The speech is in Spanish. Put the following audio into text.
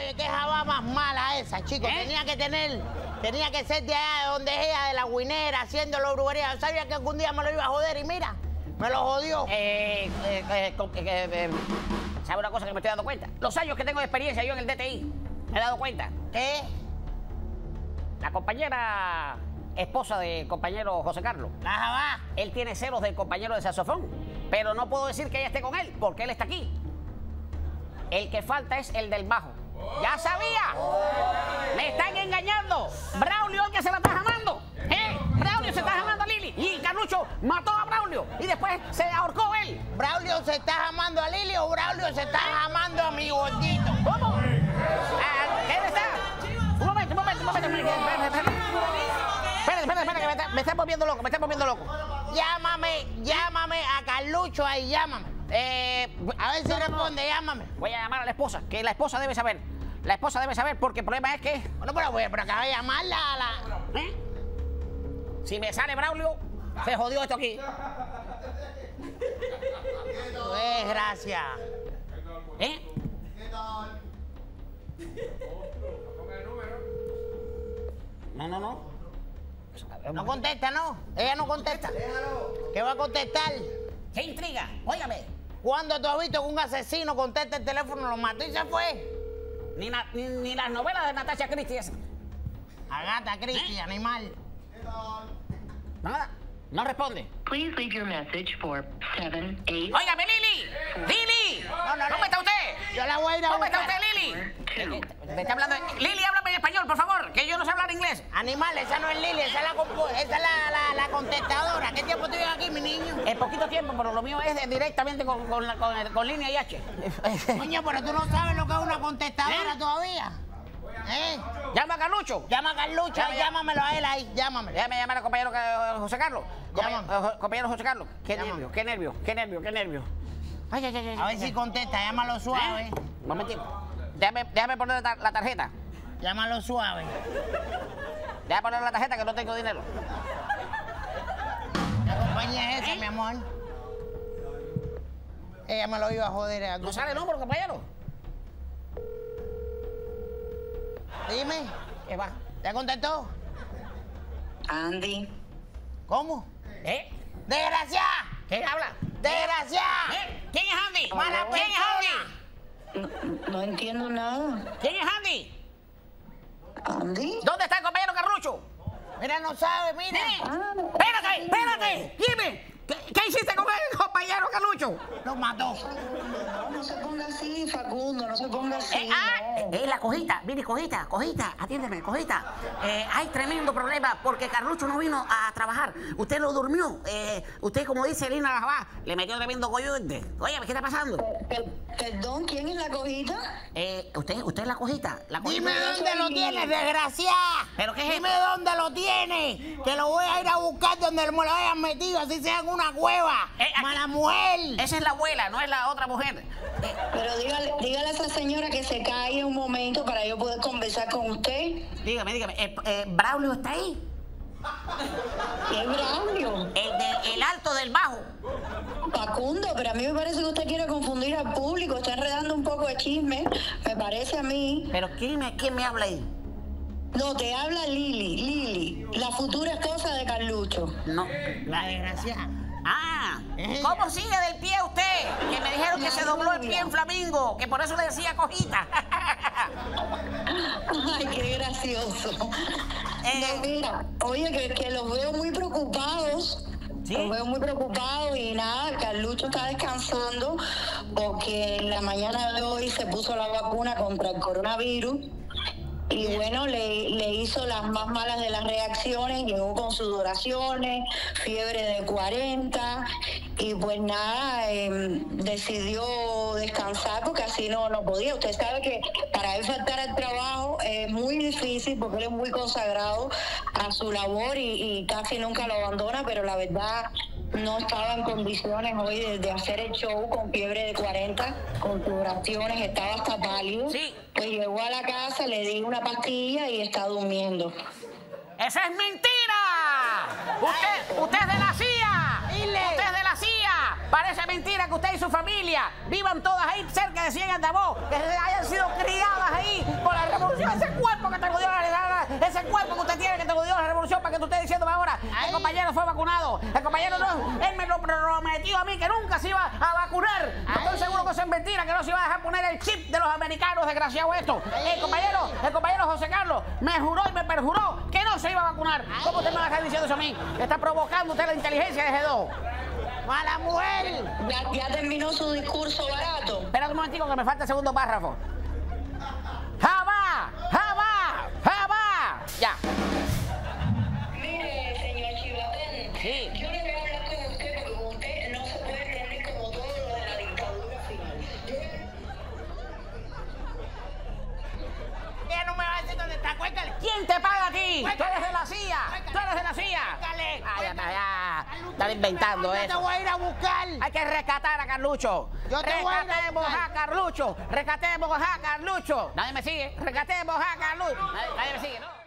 Oye, qué jabá más mala esa, chico. Tenía que ser de allá de donde es ella, de la Guinera, haciendo la brujería. Yo sabía que algún día me lo iba a joder y mira, me lo jodió. ¿Sabe una cosa que me estoy dando cuenta? Los años que tengo de experiencia yo en el DTI, me he dado cuenta. ¿Qué? La compañera esposa del compañero José Carlos. La jabá. Él tiene celos del compañero de saxofón, pero no puedo decir que ella esté con él, porque él está aquí. El que falta es el del bajo. ¡Ya sabía! ¡Me están engañando! ¡Braulio el que se la está jamando! ¡Braulio se está jamando a Lili! Y Carlucho mató a Braulio y después se ahorcó él. ¿Braulio se está jamando a Lili o Braulio se está jamando a mi gordito? ¿Cómo? ¿Qué está? Un momento. Espérate, que me está volviendo loco, Llámame a Carlucho ahí, llámame. A ver si responde, llámame. Voy a llamar a la esposa, que la esposa debe saber. La esposa debe saber porque el problema es que... Bueno, pero acabo de llamarla a la... Si me sale Braulio, se jodió esto aquí. Gracias. ¿Qué tal? Ponga el número. No. No contesta, ¿no? Ella no contesta. Déjalo. ¿Qué va a contestar? ¡Qué intriga! Óigame. ¿Cuándo tú has visto que un asesino contesta el teléfono, lo mató y se fue? Ni las novelas de Natasha Christie esas. Agatha Christie, animal. Nada. No responde. Please leave your message for 78. ¡Óigame, Lili! ¡Lili! ¿Cómo está usted? Yo la voy a ir a ¿Cómo está buscar. usted, Lili? Me está hablando... Lili, háblame en español, por favor, que yo no sé hablar inglés. Animal, esa no es Lili, esa es la contestadora. ¿Qué tiempo tienes aquí, mi niño? En poquito tiempo, pero lo mío es directamente con línea y H. Coño, pero tú no sabes lo que es una contestadora todavía. Llama a Carlucho. Llama a Carlucho, llámamelo a él ahí, llámamelo. Déjame llamar al compañero José Carlos. Llámame. Compañero José Carlos. Qué Llámame. nervio. Ay. A ver si contesta, llámalo suave. Un momentito. Déjame poner la tarjeta. Llámalo suave. Déjame poner la tarjeta que no tengo dinero. ¿Qué compañía es esa, mi amor? Ella me lo iba a joder. ¿No sale el número, compañero? Dime. ¿Qué va? ¿Ya contestó? Andy. ¿Cómo? ¡Desgraciada! ¿Quién habla? ¡Desgraciada! ¿Quién es Andy? ¡Mala ¿Quién es persona! Andy? No entiendo nada. ¿Quién es Andy? ¿Andy? ¿Dónde está el compañero Carlucho? Mira, no sabe, mira. Espérate. Dime. ¿Qué hiciste con el compañero Carlucho? Lo mató. No se ponga así, Facundo, no se ponga así. no. La cojita, mire, cojita, atiéndeme, cojita. Hay tremendo problema porque Carlucho no vino a trabajar. Usted lo durmió. Usted, como dice Lina Lajabá, le metió tremendo coyote. Oye, ¿qué está pasando? Perdón, ¿quién es la cojita? Usted es la cojita. Dime dónde lo tienes, desgraciada. ¿Pero qué es Dime esto? dónde lo tienes. Que lo voy a ir a buscar donde me lo hayan metido, así sea en una cueva. Mala mujer. Esa es la abuela, no es la otra mujer. Pero dígale a esa señora que se calle un momento para yo poder conversar con usted. Dígame. ¿Braulio está ahí? ¿Qué Braulio? El alto del bajo. Facundo, pero a mí me parece que usted quiere confundir al público, está enredando un poco de chisme, me parece a mí. ¿Pero quién me habla ahí? No, te habla Lili, la futura esposa de Carlucho. No. La desgraciada. ¿Cómo sigue del pie usted? Que me dijeron que se dobló el pie en Flamingo, que por eso le decía cojita. Ay, qué gracioso. No, mira, oye, que los veo muy preocupados. ¿Sí? Los veo muy preocupados y nada, Carlucho está descansando porque en la mañana de hoy se puso la vacuna contra el coronavirus. Y bueno, le hizo las más malas de las reacciones, llegó con sudoraciones, fiebre de 40 y pues nada, decidió descansar porque así no podía. Usted sabe que para él faltar al trabajo es muy difícil porque él es muy consagrado a su labor y casi nunca lo abandona, pero la verdad no estaba en condiciones hoy de hacer el show con fiebre de 40, con sudoraciones, estaba hasta pálido. Sí. Pues llegó a la casa, le di una pastilla y está durmiendo. ¡Esa es mentira! Usted es de la CIA. Usted es de la CIA. Parece mentira que usted y su familia vivan todas ahí cerca de Ciénaga de Altavoz, que hayan sido criadas ahí compañero fue vacunado. El compañero no, él me lo prometió a mí que nunca se iba a vacunar. Estoy seguro que eso es mentira, que no se iba a dejar poner el chip de los americanos, desgraciado esto. El compañero José Carlos me juró y me perjuró que no se iba a vacunar. ¿Cómo usted me va a estar diciendo eso a mí? Está provocando usted la inteligencia de G2. ¡Mala mujer! Ya terminó su discurso barato. Espera un momentico que me falta el segundo párrafo. ¡Jamás! ¡Jamás! ¡Jamás! Ya. Mire, señor Chivatén, Sí. yo no voy a hablar con usted porque con usted no se puede reunir como todos los de la dictadura final. Ella no me va a decir dónde está, cuéntale. ¿Quién te paga a ti? Cuéntale. ¡Tú eres de la CIA! ¡Tú eres de la CIA! Cuéntale. Ah, ya está, ya. Están inventando Yo te eso. voy a ir a buscar. Hay que rescatar a Carlucho. Yo te voy a ir a Rescatemos buscar. a Carlucho. Rescatemos a Carlucho. Nadie me sigue. Rescatemos a Carlucho. Nadie me sigue, ¿no?